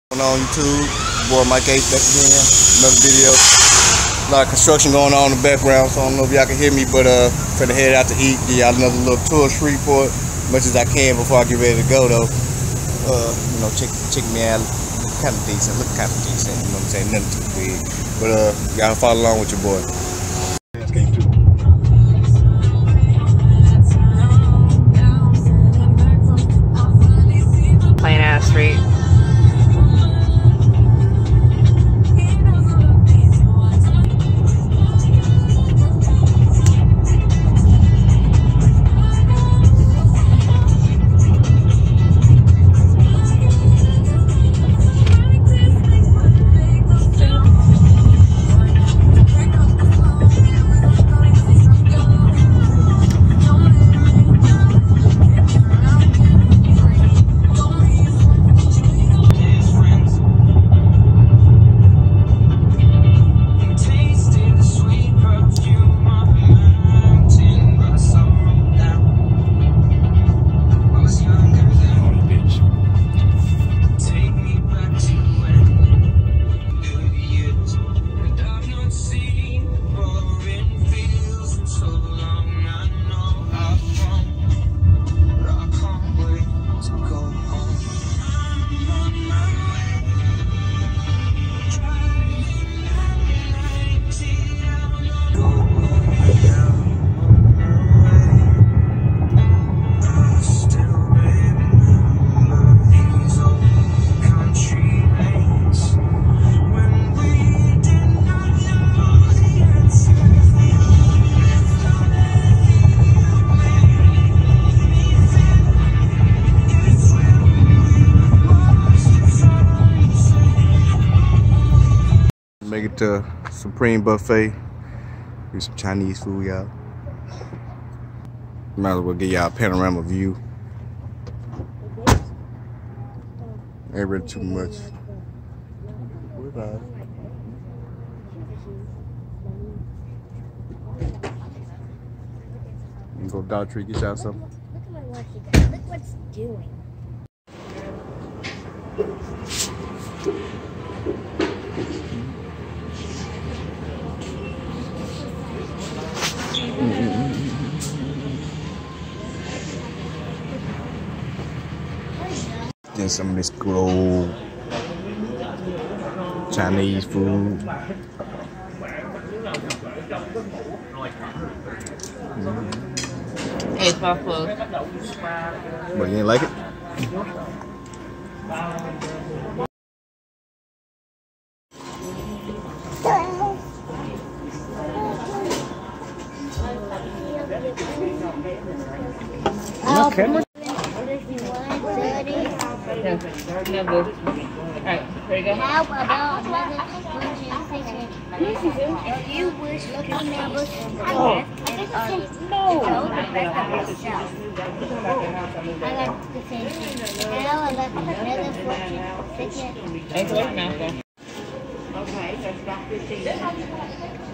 On YouTube, boy Mike H back again, another video. A lot of construction going on in the background, so I don't know if y'all can hear me, but finna head out to eat. Give y'all another little tour of Shreveport, as much as I can before I get ready to go though. You know, check me out. Look kind of decent, you know what I'm saying? Nothing too big, but y'all follow along with your boy. Plain ass street. Make it to Supreme Buffet. Do some Chinese food, y'all. Might as well give y'all a panorama view. Ain't really too much. You can go Dollar Tree, get y'all something. Look at my watch. Look what's doing. Then some of this good old Chinese food. Hey, it's not close. But you ain't like it? Okay. Alright, ready to go? How about another question? If you wish looking numbers No. I got the same thing. Now I got another fortune ticket. Thanks for looking out there. Okay, that's about 15 minutes.